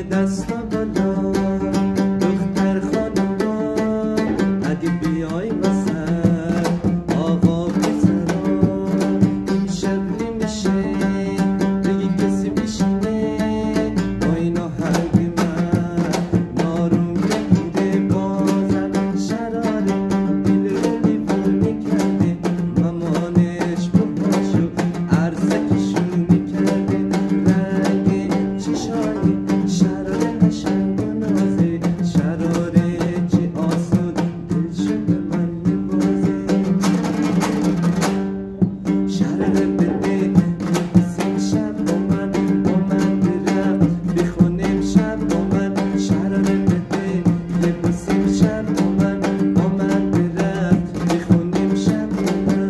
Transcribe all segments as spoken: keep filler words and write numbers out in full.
دستا بالا دختر خانوما اگه بیای وسط آقا پسرا این شب نمیشه دیگه کسی میشینه با اینا حربی من نارون بگیره بازم شراره دل رو دیوونه کرده مامانش بپاشو عرضکشون میکرده رنگ چشانی شراره قشنگ و نازه شراره چه آسون دل شده من میبازه شراره بده ببسیم شب با من با من برم بخونیم شب با من شراره بده ببسیم شب با من با من برم بخونیم شب با من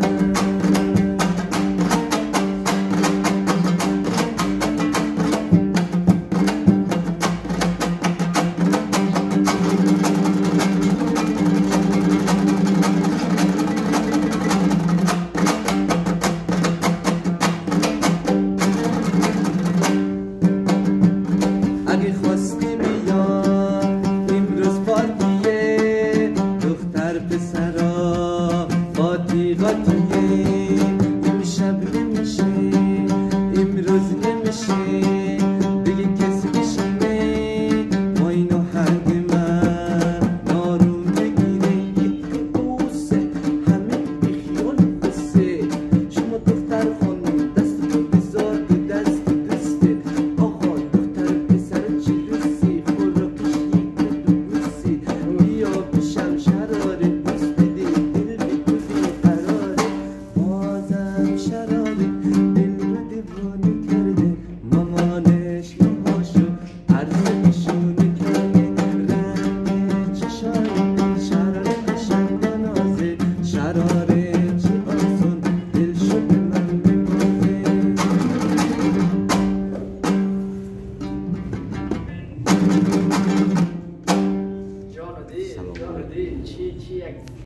اگه خواستی میام امروز پارتیه دختر پسرا قاطی قاطیه امشب نمیشه امروز نمیشه دیگه کسی بشینه ما اینو هنگ من نارون بگیره یک بوسه همه بیخیال بسه شما دختر خانم دست تو بذار به دست دوسته آقا دختر پسر چی دوستی خوراکش یک دو بوسی بیا پیشم شراره دوست بده دل بگوزی قراره بازم شراره دل رو دیوانه کرده مامانش نهاشو عرضکشونه کرده رنگ چشایی شراره قشنگ و نازه شراره چه آسون دل شده من میبازه جان و دل جان و دل چی چی یک